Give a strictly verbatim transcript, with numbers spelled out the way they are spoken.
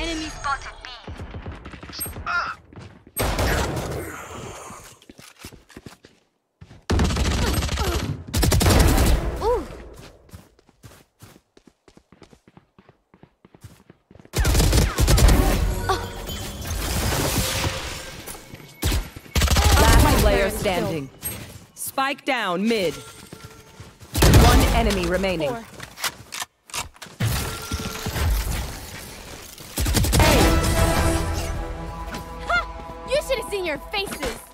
Enemy spotted B. Ooh. Last player standing. Spike down mid. One enemy remaining. Four. Ha! You should have seen your faces.